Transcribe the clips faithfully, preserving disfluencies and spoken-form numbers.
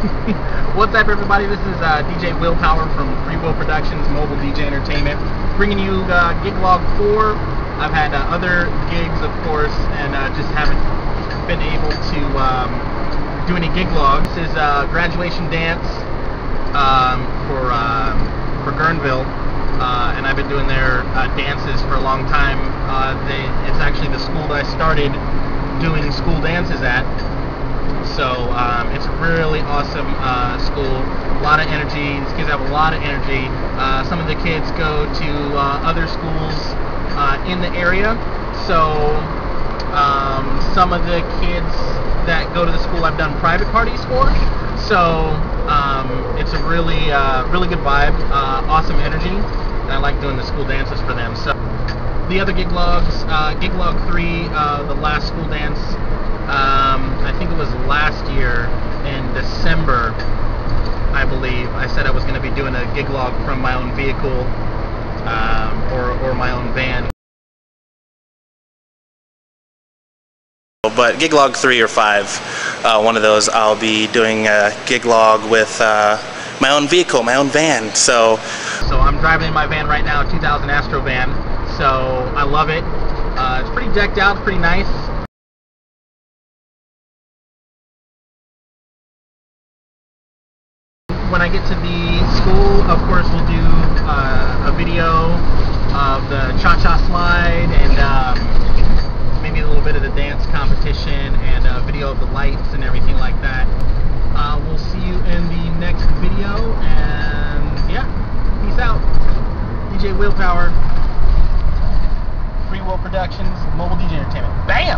What's up, everybody? This is uh, D J Willpower from Free Will Productions, Mobile D J Entertainment, bringing you uh, Gig Log four. I've had uh, other gigs, of course, and uh, just haven't been able to um, do any gig logs. This is uh, graduation dance um, for uh, for Gureneville, uh, and I've been doing their uh, dances for a long time. Uh, they, it's actually the school that I started doing school dances at. So um, it's a really awesome uh, school, a lot of energy. These kids have a lot of energy. Uh, some of the kids go to uh, other schools uh, in the area. So um, some of the kids that go to the school I've done private parties for. So um, it's a really, uh, really good vibe, uh, awesome energy, and I like doing the school dances for them. So the other gig logs, uh, Gig Log three, uh, the last school dance. Um, I think it was last year in December, I believe. I said I was going to be doing a gig log from my own vehicle um, or, or my own van. But Gig Log three or five, uh, one of those, I'll be doing a gig log with uh, my own vehicle, my own van. So, so I'm driving in my van right now, two thousand Astro van. So I love it. Uh, it's pretty decked out, it's pretty nice. When I get to the school, of course, we'll do uh, a video of the cha-cha slide and um, maybe a little bit of the dance competition and a video of the lights and everything like that. Uh, we'll see you in the next video, and yeah, peace out. D J Willpower, Free Will Productions, Mobile D J Entertainment. Bam!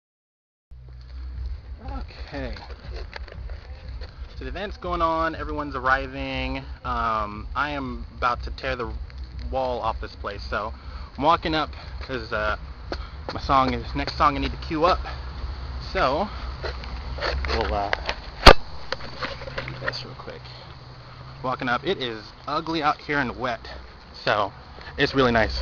Okay. So the event's going on, everyone's arriving. Um, I am about to tear the wall off this place, so I'm walking up because uh, my song is next song I need to queue up. So we'll uh, do this real quick. Walking up, it is ugly out here and wet, so it's really nice.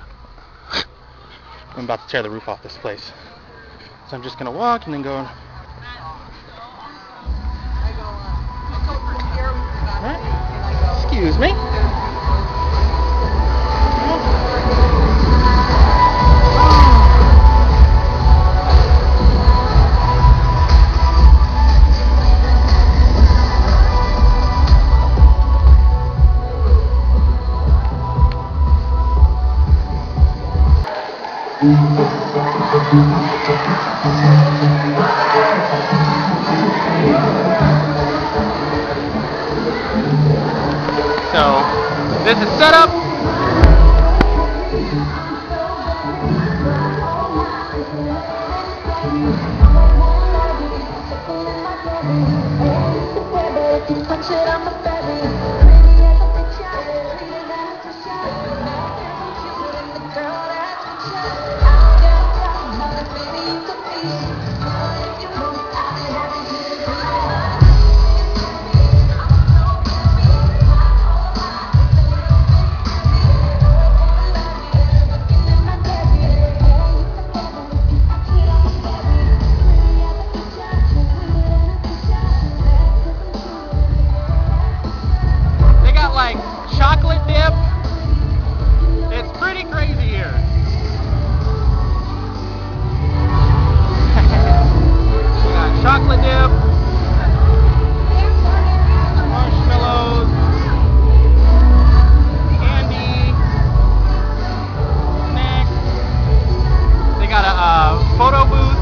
I'm about to tear the roof off this place, so I'm just gonna walk and then go. Excuse me. So, this is set up. Chocolate dip. It's pretty crazy here. We got chocolate dip, marshmallows, candy, snacks. They got a uh, photo booth.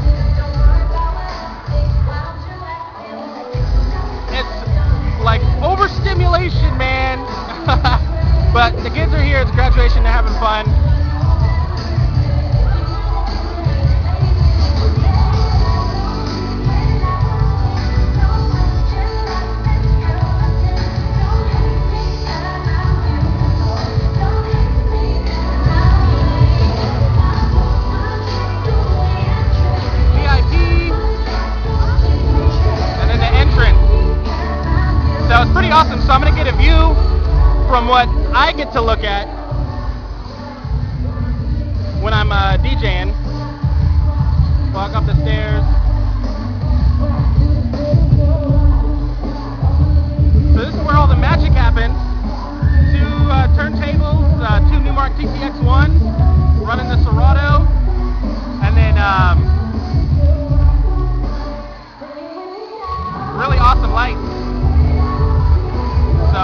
Like, oh having fun. So it's pretty awesome. So I'm going to get a view from what I get to look at when I'm uh, DJing. Walk up the stairs. So this is where all the magic happens. Two uh, turntables, uh, two Newmark T C X one, running the Serato, and then um, really awesome lights. So,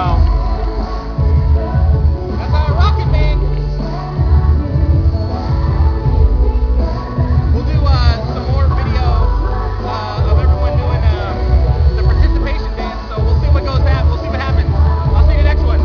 that's how I rock it, man. We'll do uh, some more video uh, of everyone doing uh, the participation dance. So we'll see what goes down. We'll see what happens. I'll see you next one.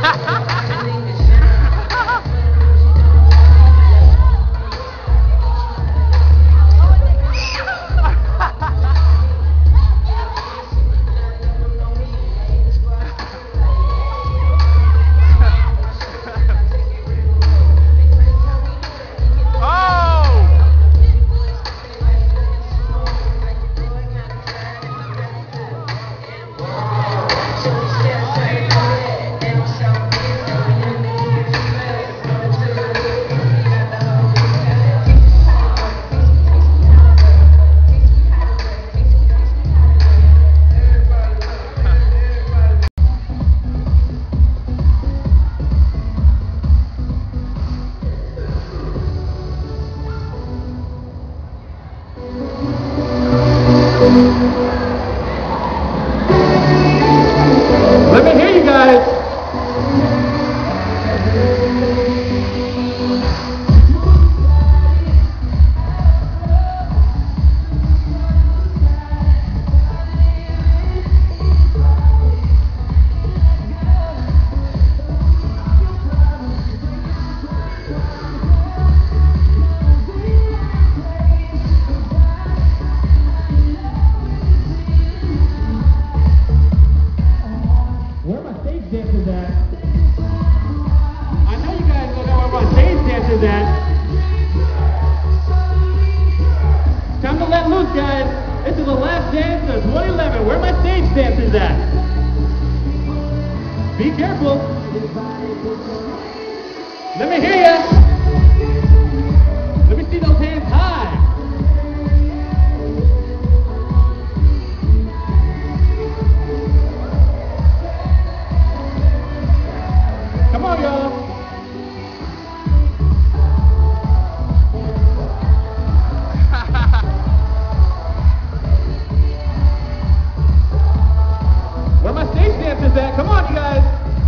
Let me hear you guys. Dancers at. I know you guys don't know where my stage dancers at. Time to let loose, guys. This is the last dance of twenty eleven. Where are my stage dancers at? Be careful. Let me hear ya. Let me see those hands high. Come on, y'all. Where my stage dancers at? Come on, you guys.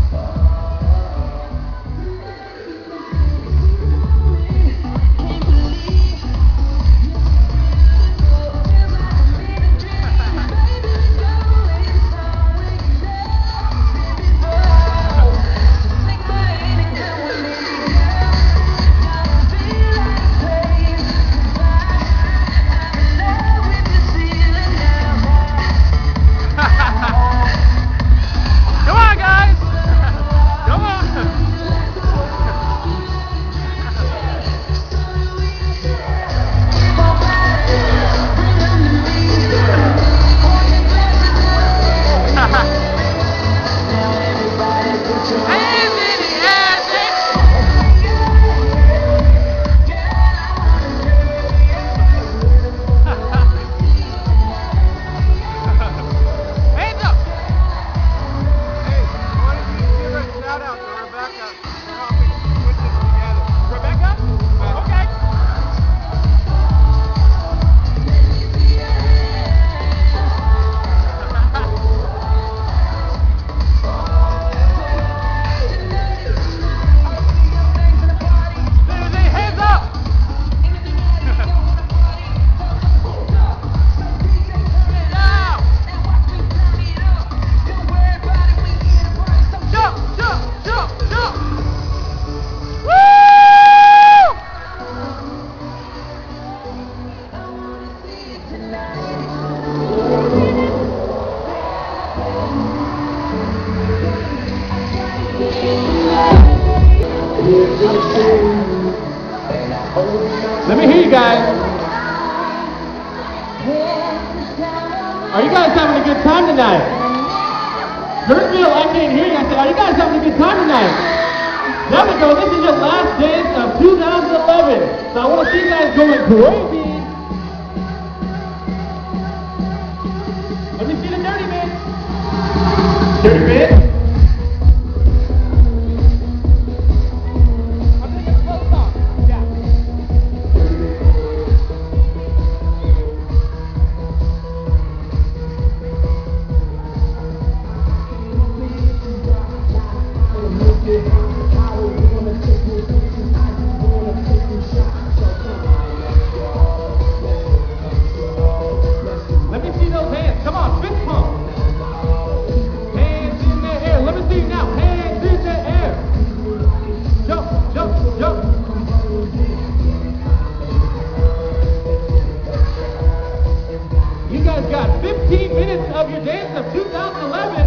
Let me hear you guys. Are you guys having a good time tonight? Gureneville, I can't hear you. I said, are you guys having a good time tonight? There we go. This is your last dance of two thousand eleven. So I want to see you guys going crazy. Let me see the dirty bit. Dirty bit. Let me see those hands. Come on, fist pump. Hands in of two thousand eleven.